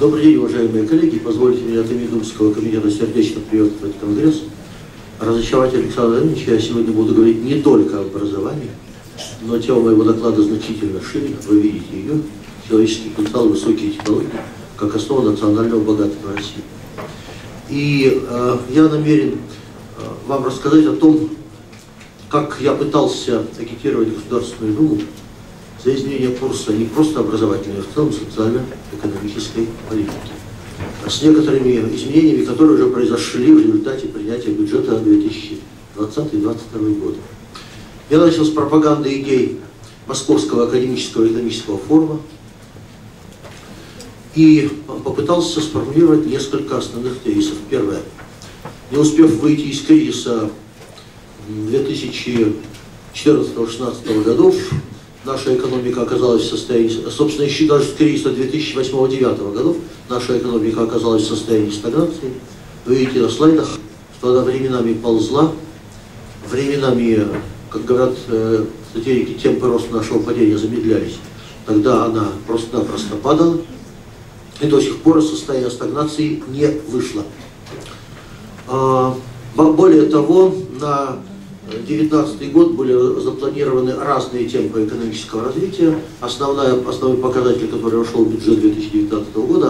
Добрый день, уважаемые коллеги. Позвольте мне от имени Думского комитета сердечно приветствовать Конгресс. Разочаровать Александра Леонидовича, я сегодня буду говорить не только об образовании, но тема моего доклада значительно шире. Вы видите ее. Человеческий потенциал, высокие технологии, как основа национального богатства России. И я намерен вам рассказать о том, как я пытался агитировать Государственную Думу за изменение курса не просто образовательной, а в целом социально-экономической политики. С некоторыми изменениями, которые уже произошли в результате принятия бюджета 2020-2022 года. Я начал с пропаганды идей Московского академического и экономического форума и попытался сформулировать несколько основных тезисов. Первое. Не успев выйти из кризиса 2014-2016 годов, наша экономика оказалась в состоянии, собственно, еще даже с кризиса 2008-2009 годов, наша экономика оказалась в состоянии стагнации. Вы видите на слайдах, что она временами ползла, временами, как говорят сатирики, темпы роста нашего падения замедлялись. Тогда она просто-напросто падала и до сих пор из состояния стагнации не вышла. Более того, на 2019 год были запланированы разные темпы экономического развития. Основной показатель, который вошел в бюджет 2019 года,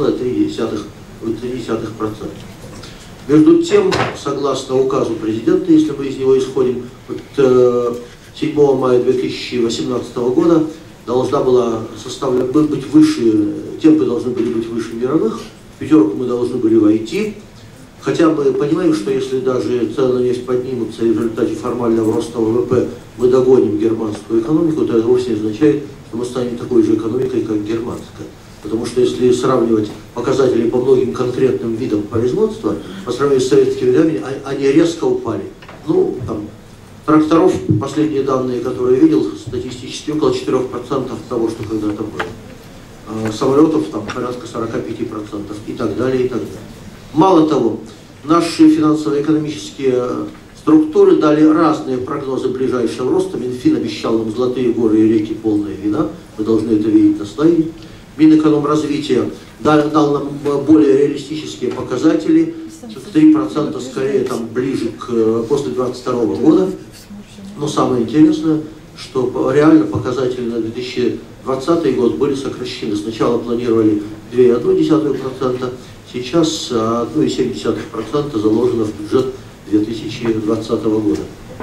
1,3%. Между тем, согласно указу президента, если мы из него исходим, от 7 мая 2018 года должна была быть выше, темпы должны были быть выше мировых, в пятерку мы должны были войти. Хотя мы понимаем, что если даже цены на нефть поднимутся и в результате формального роста ВВП мы догоним германскую экономику, то это вовсе не означает, что мы станем такой же экономикой, как германская. Потому что если сравнивать показатели по многим конкретным видам производства, по сравнению с советскими годами, они резко упали. Ну, там, тракторов, последние данные, которые я видел, статистически около 4% того, что когда-то было. Самолетов там порядка 45% и так далее, и так далее. Мало того, наши финансово-экономические структуры дали разные прогнозы ближайшего роста. Минфин обещал нам золотые горы и реки, полная вина. Мы должны это видеть на слайде. Минэкономразвития дал нам более реалистические показатели. 3% скорее там ближе к после 2022 года. Но самое интересное, что реально показатели на 2020 год были сокращены. Сначала планировали 2,1%. Сейчас 1,7% заложено в бюджет 2020 года.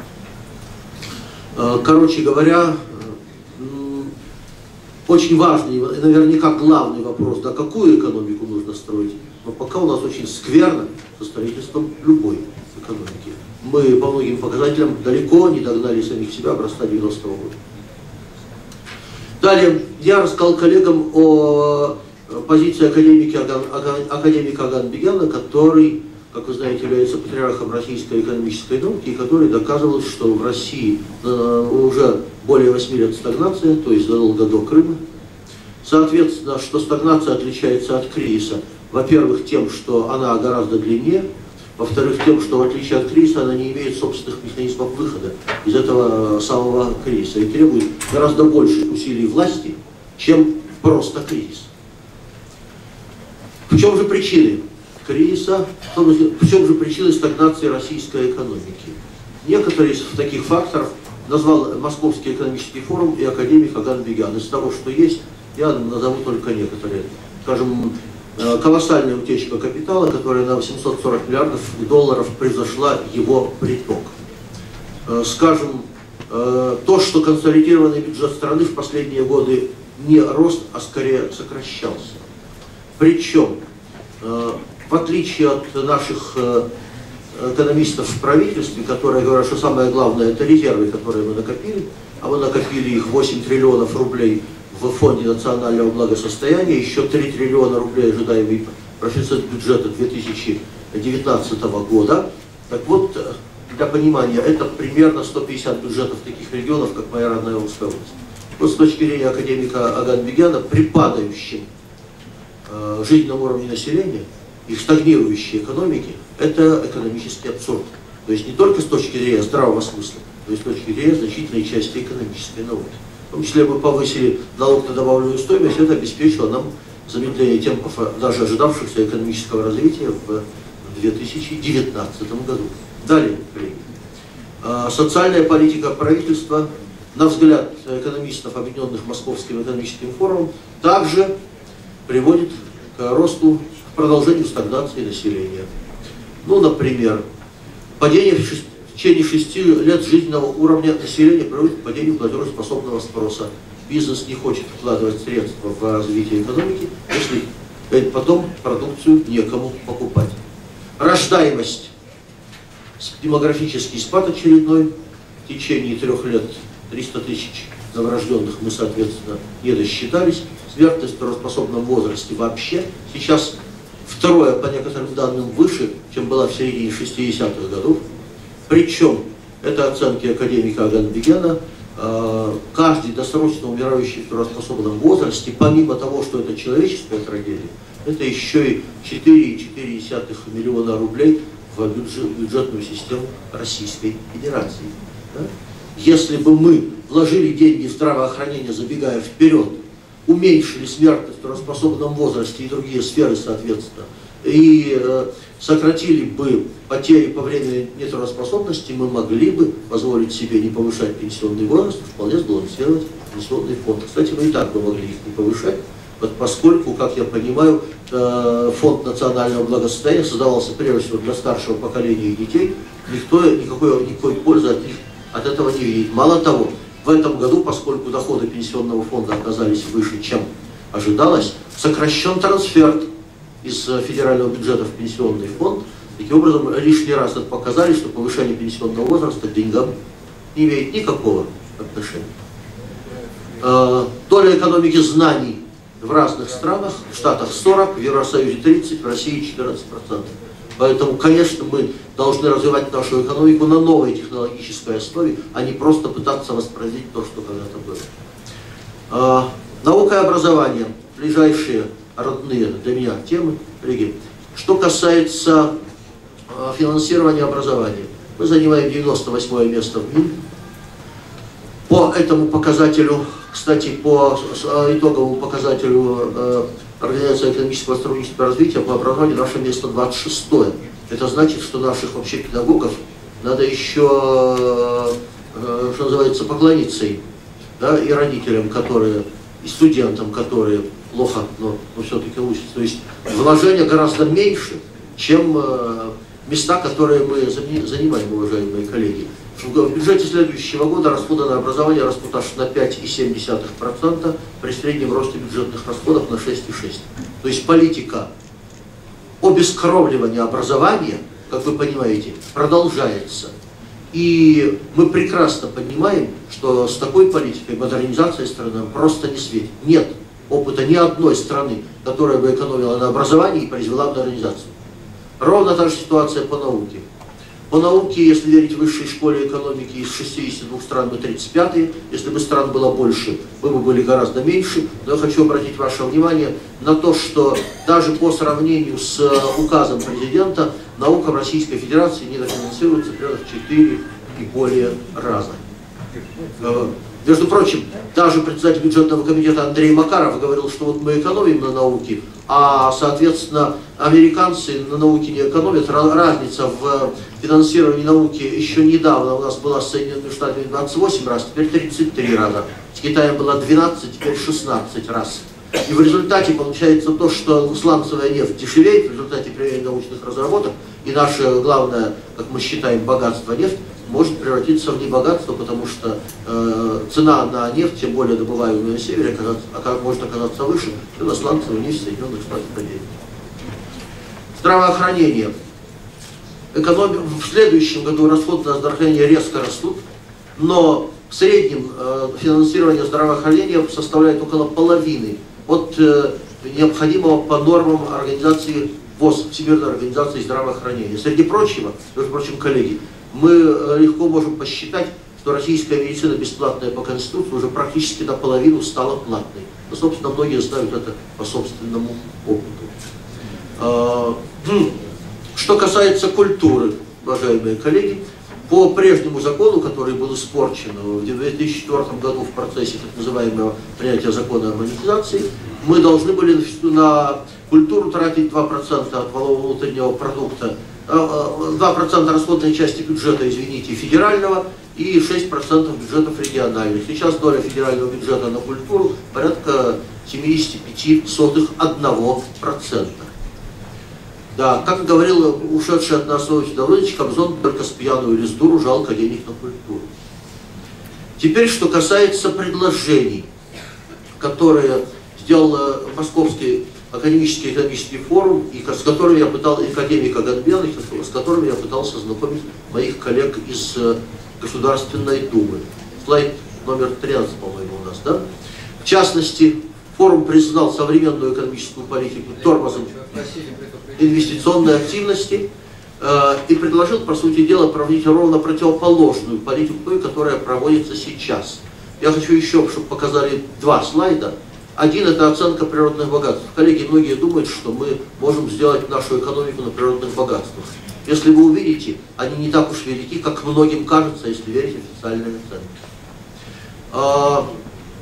Короче говоря, очень важный, наверняка главный вопрос, да, какую экономику нужно строить. Но пока у нас очень скверно со строительством любой экономики. Мы по многим показателям далеко не догнали самих себя образца 90-го года. Далее я рассказал коллегам о позиции академика Аганбегяна, который, как вы знаете, является патриархом российской экономической науки, и который доказывал, что в России уже более 8 лет стагнация, то есть задолго до Крыма. Соответственно, что стагнация отличается от кризиса, во-первых, тем, что она гораздо длиннее, во-вторых, тем, что в отличие от кризиса она не имеет собственных механизмов выхода из этого самого кризиса и требует гораздо больших усилий власти, чем просто кризис. В чем же причины кризиса, в чем же причины стагнации российской экономики? Некоторые из таких факторов назвал Московский экономический форум и академик Аганбегян. Из того, что есть, я назову только некоторые. Скажем, колоссальная утечка капитала, которая на 840 миллиардов долларов превзошла его приток. Скажем, то, что консолидированный бюджет страны в последние годы не рос, а скорее сокращался. Причем, в отличие от наших экономистов в правительстве, которые говорят, что самое главное это резервы, которые мы накопили, а мы накопили их 8 триллионов рублей в Фонде национального благосостояния, еще 3 триллиона рублей ожидаемый профицит бюджета 2019 года. Так вот, для понимания, это примерно 150 бюджетов таких регионов, как моя родная Омская область. Вот с точки зрения академика Аганбегяна, при падающем жизненном уровне населения и стагнирующей экономики, это экономический абсурд. То есть не только с точки зрения здравого смысла, но и с точки зрения значительной части экономической науки. В том числе мы повысили налог на добавленную стоимость, это обеспечило нам замедления темпов даже ожидавшихся экономического развития в 2019 году. Далее, коллеги. Социальная политика правительства, на взгляд экономистов, объединенных Московским экономическим форумом, также приводит к росту, к продолжению стагнации населения. Ну, например, падение в течение 6 лет жизненного уровня населения приводит к падению платежеспособного спроса. Бизнес не хочет вкладывать средства в развитие экономики, если потом продукцию некому покупать. Рождаемость. Демографический спад очередной. В течение 3 лет 300 тысяч новорожденных мы, соответственно, не досчитались. Смертность в трудоспособном возрасте вообще сейчас втрое, по некоторым данным, выше, чем была в середине 60-х годов. Причем, это оценки академика Аганбегена, каждый досрочно умирающий в трудоспособном возрасте, помимо того, что это человеческая трагедия, это еще и 4,4 миллиона рублей в бюджетную систему Российской Федерации. Да? Если бы мы вложили деньги в здравоохранение, забегая вперед, уменьшили смертность в трудоспособном возрасте и другие сферы, соответственно, и сократили бы потери по времени нетрудоспособности, мы могли бы позволить себе не повышать пенсионный возраст, вполне сбалансировать пенсионный фонд. Кстати, мы и так бы могли их не повышать, поскольку, как я понимаю, фонд национального благосостояния создавался прежде всего для старшего поколения и детей, никто никакой пользы от этого не видит. Мало того, в этом году, поскольку доходы пенсионного фонда оказались выше, чем ожидалось, сокращен трансфер из федерального бюджета в пенсионный фонд. Таким образом, лишний раз это показали, что повышение пенсионного возраста к деньгам не имеет никакого отношения. Доля экономики знаний в разных странах, в Штатах 40%, в Евросоюзе 30%, в России 14%. Поэтому, конечно, мы должны развивать нашу экономику на новой технологической основе, а не просто пытаться воспроизводить то, что когда-то было. Наука и образование. Ближайшие родные для меня темы. Что касается финансирования образования. Мы занимаем 98-е место в мире. По этому показателю, кстати, по итоговому показателю Организации экономического сотрудничества и развития по образованию наше место 26-е. Это значит, что наших вообще педагогов надо еще, что называется, поклониться им, да, и родителям, которые, и студентам, которые плохо, но все-таки учатся. То есть вложения гораздо меньше, чем места, которые мы занимаем, уважаемые коллеги. В бюджете следующего года расходы на образование растут аж на 5,7%, при среднем росте бюджетных расходов на 6,6%. То есть политика обескровливания образования, как вы понимаете, продолжается. И мы прекрасно понимаем, что с такой политикой модернизация страны нам просто не светит. Нет опыта ни одной страны, которая бы экономила на образовании и произвела модернизацию. Ровно та же ситуация по науке. По науке, если верить высшей школе экономики, из 62 стран мы 35-е. Если бы стран было больше, мы бы были гораздо меньше. Но я хочу обратить ваше внимание на то, что даже по сравнению с указом президента, наука в Российской Федерации недофинансируется примерно в 4 и более раза. Между прочим, даже председатель бюджетного комитета Андрей Макаров говорил, что вот мы экономим на науке, а, соответственно, американцы на науке не экономят. Разница в финансировании науки еще недавно у нас была с Соединенными Штатами 28 раз, теперь 33 раза. С Китаем было 12, теперь 16 раз. И в результате получается то, что сланцевая нефть дешевеет в результате применения научных разработок, и наше главное, как мы считаем, богатство нефть, может превратиться в небогатство, потому что цена на нефть, тем более добываемую на севере, может оказаться выше, чем на сланцевую нефть Соединенных Штатов Америки. Здравоохранение. В следующем году расходы на здравоохранение резко растут, но в среднем финансирование здравоохранения составляет около половины от необходимого по нормам организации ВОЗ, Всемирной организации здравоохранения. Среди прочего, между прочим, коллеги, мы легко можем посчитать, что российская медицина бесплатная по Конституции уже практически наполовину стала платной. Но, собственно, многие знают это по собственному опыту. Что касается культуры, уважаемые коллеги, по прежнему закону, который был испорчен в 2004 году в процессе так называемого принятия закона о монетизации, мы должны были на культуру тратить 2% от валового внутреннего продукта, 2% расходной части бюджета, извините, федерального и 6% бюджетов региональных. Сейчас доля федерального бюджета на культуру порядка 0,75%. Да, как говорил ушедший от нас Владимир Давыдович, Кобзон только с пьяную лиздуру, жалко денег на культуру. Теперь, что касается предложений, которые сделал Московский академический экономический форум, и с которыми я пытался, академик Аганбян, с которыми я пытался знакомить моих коллег из Государственной Думы. Слайд номер 13, по-моему, у нас, да? В частности, форум признал современную экономическую политику тормозом инвестиционной активности и предложил, по сути дела, проводить ровно противоположную политику той, которая проводится сейчас. Я хочу еще, чтобы показали два слайда. Один – это оценка природных богатств. Коллеги, многие думают, что мы можем сделать нашу экономику на природных богатствах. Если вы увидите, они не так уж велики, как многим кажется, если верить официальной оценке.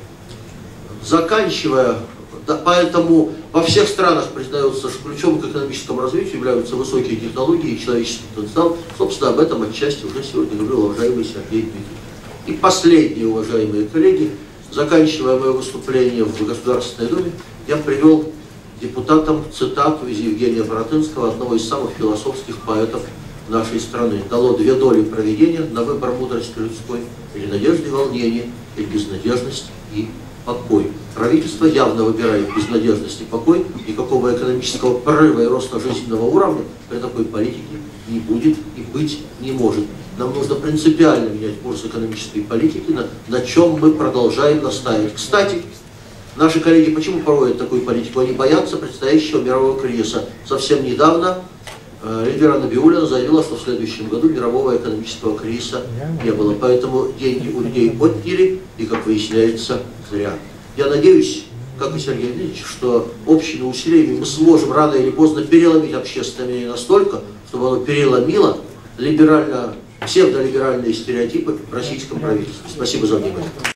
Заканчивая, поэтому во всех странах признается, что ключом к экономическому развитию являются высокие технологии и человеческий потенциал. Собственно, об этом отчасти уже сегодня говорил уважаемый Сергей Дмитриевич. И последнее, уважаемые коллеги, заканчивая мое выступление в Государственной Думе, я привел депутатам цитату из Евгения Боротынского, одного из самых философских поэтов нашей страны. Дало две доли провидения на выбор мудрости людской, или надежды и волнения, или безнадежность и покой. Правительство явно выбирает безнадежность и покой, никакого экономического прорыва и роста жизненного уровня при такой политике не будет и быть не может. Нам нужно принципиально менять курс экономической политики, на чем мы продолжаем настаивать. Кстати, наши коллеги почему проводят такую политику? Они боятся предстоящего мирового кризиса. Совсем недавно Эльвира Набиуллина заявила, что в следующем году мирового экономического кризиса не было. Поэтому деньги у людей отняли, и, как выясняется, зря. Я надеюсь, как и Сергей Ильич, что общими усилиями мы сможем рано или поздно переломить общественное мнение настолько, чтобы оно переломило псевдолиберальные стереотипы в российском правительстве. Спасибо за внимание.